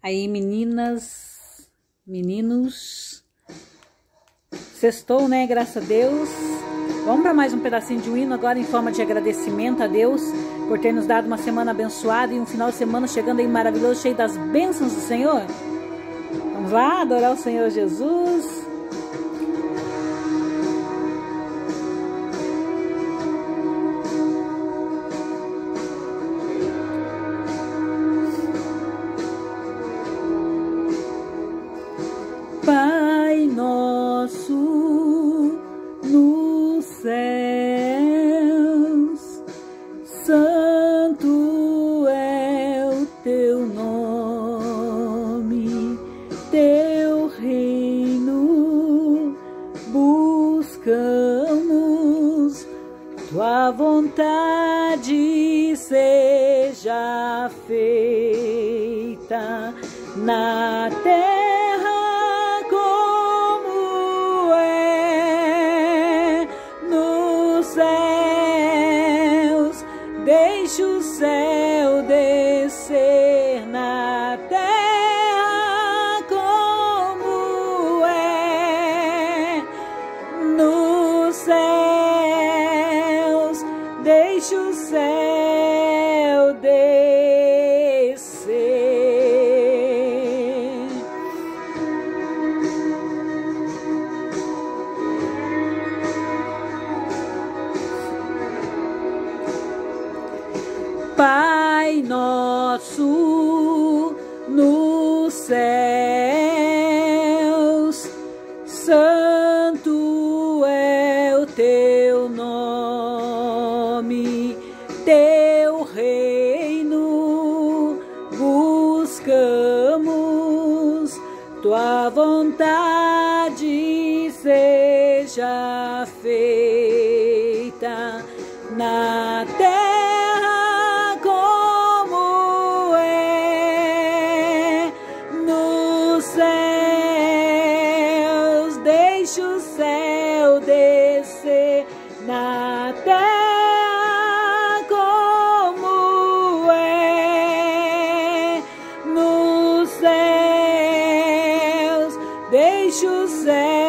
Aí, meninas, meninos, sextou, né? Graças a Deus. Vamos para mais um pedacinho de um hino agora em forma de agradecimento a Deus por ter nos dado uma semana abençoada e um final de semana chegando aí maravilhoso, cheio das bênçãos do Senhor. Vamos lá adorar o Senhor Jesus. Pai nosso nos céus, santo é o teu nome, teu reino buscamos, tua vontade seja feita na terra céus, deixa o céu descer na terra como é nos céus, deixa o céu descer. Pai nosso nos céus, santo é o teu nome, teu reino buscamos, tua vontade seja feita na terra céus, deixa o céu descer na terra como é nos céus, deixa o céu